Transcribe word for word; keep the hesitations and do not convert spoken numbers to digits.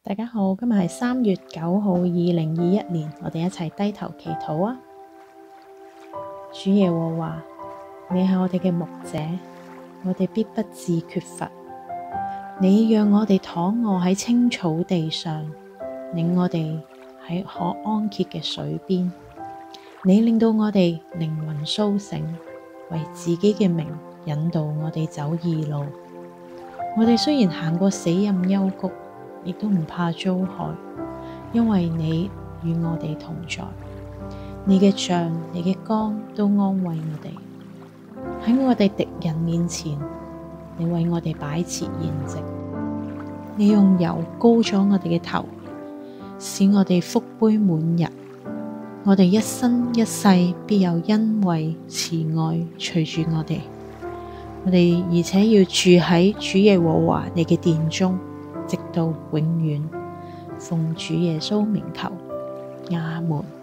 大家好，今日係三月九號，二零二一年，我哋一齊低頭祈禱啊！主耶和華，你係我哋嘅牧者，我哋必不致缺乏。你讓我哋躺臥喺青草地上，領我哋喺可安歇嘅水邊。你令到我哋靈魂蘇醒，為自己嘅名引導我哋走義路。我哋雖然行過死蔭幽谷，亦都唔怕遭害，因為你與我哋同在。你嘅杖、你嘅竿都安慰我哋。喺我哋敵人面前，你為我哋擺設筵席。你用油膏咗我哋嘅頭，使我哋福杯滿溢。我哋一生一世必有恩惠慈愛隨住我哋。我哋而且要住喺主耶和華你嘅殿中，直到永遠。奉主耶穌名求，阿門。